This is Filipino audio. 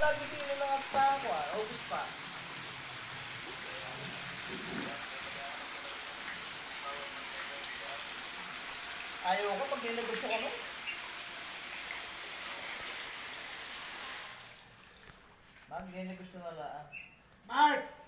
lagi pino lang at pa ako August pa. Ayaw ko pag ginagusyo ko no? Mag, ginagusyo na lang. Mark!